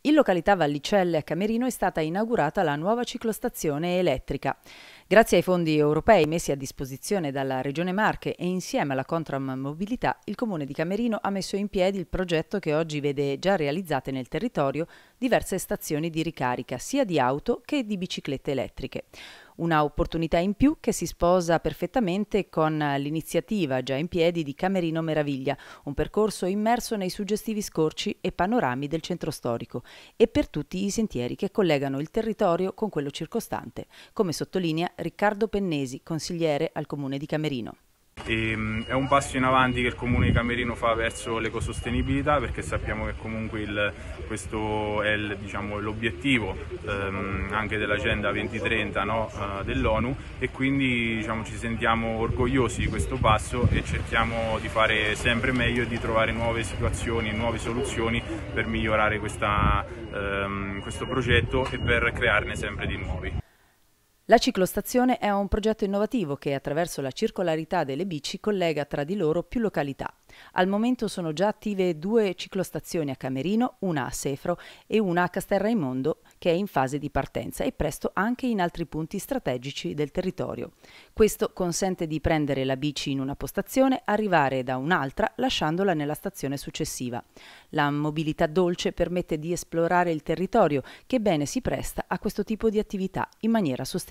In località Vallicelle a Camerino è stata inaugurata la nuova ciclostazione elettrica. Grazie ai fondi europei messi a disposizione dalla Regione Marche e insieme alla Contram Mobilità, il Comune di Camerino ha messo in piedi il progetto che oggi vede già realizzate nel territorio diverse stazioni di ricarica sia di auto che di biciclette elettriche. Una opportunità in più che si sposa perfettamente con l'iniziativa già in piedi di Camerino Meraviglia, un percorso immerso nei suggestivi scorci e panorami del centro storico e per tutti i sentieri che collegano il territorio con quello circostante, come sottolinea Riccardo Pennesi, consigliere al Comune di Camerino. È un passo in avanti che il Comune di Camerino fa verso l'ecosostenibilità, perché sappiamo che comunque questo è l'obiettivo anche dell'Agenda 2030, no, dell'ONU, e quindi ci sentiamo orgogliosi di questo passo e cerchiamo di fare sempre meglio e di trovare nuove situazioni, nuove soluzioni per migliorare questo progetto e per crearne sempre di nuovi. La ciclostazione è un progetto innovativo che attraverso la circolarità delle bici collega tra di loro più località. Al momento sono già attive 2 ciclostazioni a Camerino, una a Sefro e una a Castelraimondo che è in fase di partenza e presto anche in altri punti strategici del territorio. Questo consente di prendere la bici in una postazione, arrivare da un'altra lasciandola nella stazione successiva. La mobilità dolce permette di esplorare il territorio che bene si presta a questo tipo di attività in maniera sostenibile.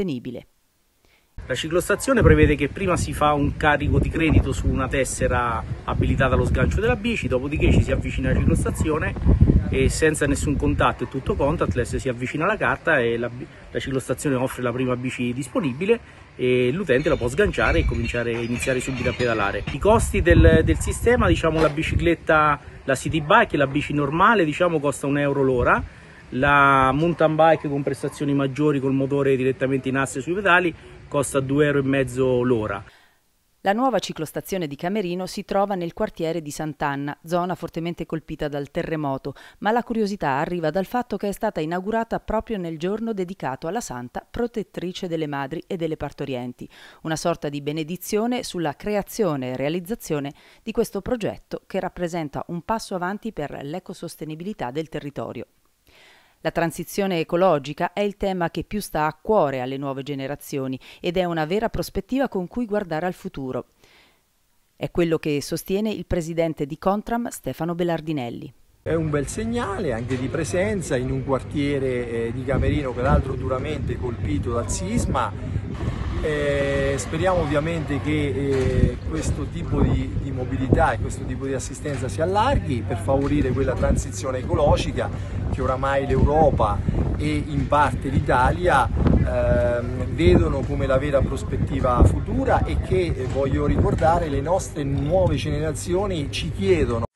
La ciclostazione prevede che prima si fa un carico di credito su una tessera abilitata allo sgancio della bici, dopodiché ci si avvicina alla ciclostazione e senza nessun contatto e tutto contactless si avvicina alla carta e la ciclostazione offre la prima bici disponibile e l'utente la può sganciare e iniziare subito a pedalare. I costi del sistema, la bicicletta, la city bike e la bici normale costa €1 l'ora. La mountain bike con prestazioni maggiori col motore direttamente in asse sui pedali costa €2,50 l'ora. La nuova ciclostazione di Camerino si trova nel quartiere di Sant'Anna, zona fortemente colpita dal terremoto, ma la curiosità arriva dal fatto che è stata inaugurata proprio nel giorno dedicato alla Santa Protettrice delle Madri e delle Partorienti, una sorta di benedizione sulla creazione e realizzazione di questo progetto che rappresenta un passo avanti per l'ecosostenibilità del territorio. La transizione ecologica è il tema che più sta a cuore alle nuove generazioni ed è una vera prospettiva con cui guardare al futuro. È quello che sostiene il presidente di Contram, Stefano Belardinelli. È un bel segnale anche di presenza in un quartiere di Camerino, peraltro duramente colpito dal sisma. Speriamo ovviamente che questo tipo di mobilità e questo tipo di assistenza si allarghi per favorire quella transizione ecologica che oramai l'Europa e in parte l'Italia vedono come la vera prospettiva futura e che, voglio ricordare, le nostre nuove generazioni ci chiedono.